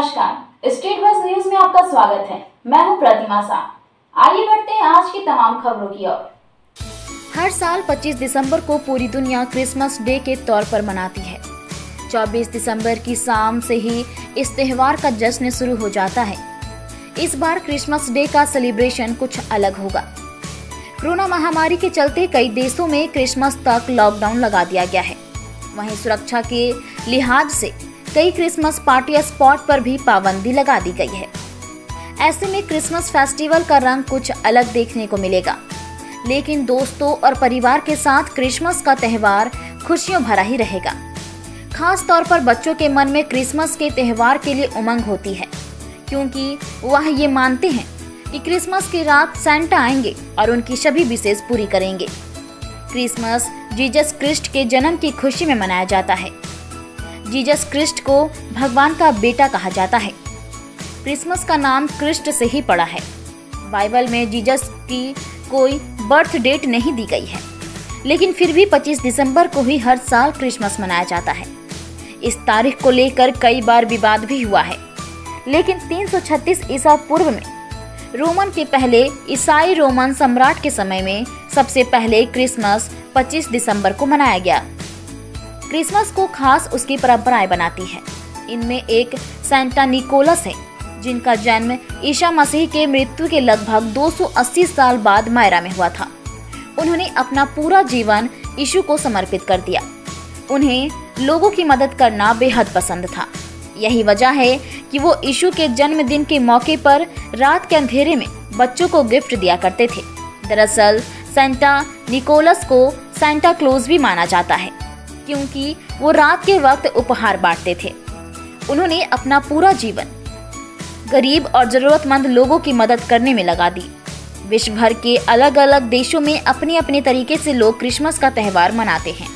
नमस्कार, state bus news में आपका स्वागत है। मैं हूं प्रतिमा शाह। आइए बढ़ते हैं आज की तमाम खबरों की ओर। हर साल 25 दिसंबर को पूरी दुनिया क्रिसमस डे के तौर पर मनाती है। 24 दिसंबर की शाम से ही इस त्योहार का जश्न शुरू हो जाता है। इस बार क्रिसमस डे का सेलिब्रेशन कुछ अलग होगा। कोरोना महामारी के चलते कई देशों में क्रिसमस तक लॉकडाउन लगा दिया गया है। वहीं सुरक्षा के लिहाज से कई क्रिसमस पार्टी स्पॉट पर भी पाबंदी लगा दी गई है। ऐसे में क्रिसमस फेस्टिवल का रंग कुछ अलग देखने को मिलेगा, लेकिन दोस्तों और परिवार के साथ क्रिसमस का त्योहार खुशियों भरा ही रहेगा। खास तौर पर बच्चों के मन में क्रिसमस के त्योहार के लिए उमंग होती है, क्योंकि वह ये मानते हैं कि क्रिसमस की रात सैंटा आएंगे और उनकी सभी विशेष पूरी करेंगे। क्रिसमस जीसस क्रिस्ट के जन्म की खुशी में मनाया जाता है। जीसस क्रिस्ट को भगवान का बेटा कहा जाता है। क्रिसमस का नाम क्रिस्ट से ही पड़ा है। बाइबल में जीसस की कोई बर्थ डेट नहीं दी गई है, लेकिन फिर भी 25 दिसंबर को ही हर साल क्रिसमस मनाया जाता है। इस तारीख को लेकर कई बार विवाद भी हुआ है, लेकिन 336 ईसा पूर्व में रोमन के पहले ईसाई रोमन सम्राट के समय में सबसे पहले क्रिसमस 25 दिसंबर को मनाया गया। क्रिसमस को खास उसकी परंपराएं बनाती है। इनमें एक सेंटा निकोलस है, जिनका जन्म ईसा मसीह के मृत्यु के लगभग 280 साल बाद मायरा में हुआ था। उन्होंने अपना पूरा जीवन यीशु को समर्पित कर दिया। उन्हें लोगों की मदद करना बेहद पसंद था। यही वजह है कि वो यीशु के जन्मदिन के मौके पर रात के अंधेरे में बच्चों को गिफ्ट दिया करते थे। दरअसल सेंटा निकोलस को सेंटा क्लॉज भी माना जाता है, क्योंकि वो रात के वक्त उपहार बांटते थे। उन्होंने अपना पूरा जीवन गरीब और जरूरतमंद लोगों की मदद करने में लगा दी। विश्व भर के अलग अलग देशों में अपने अपने तरीके से लोग क्रिसमस का त्योहार मनाते हैं।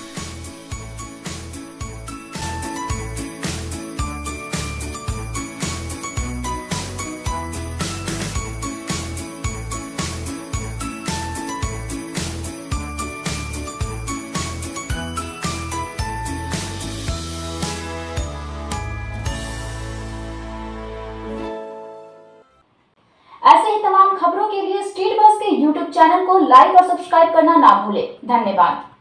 ऐसे ही तमाम खबरों के लिए स्टेट बस के YouTube चैनल को लाइक और सब्सक्राइब करना ना भूलें। धन्यवाद।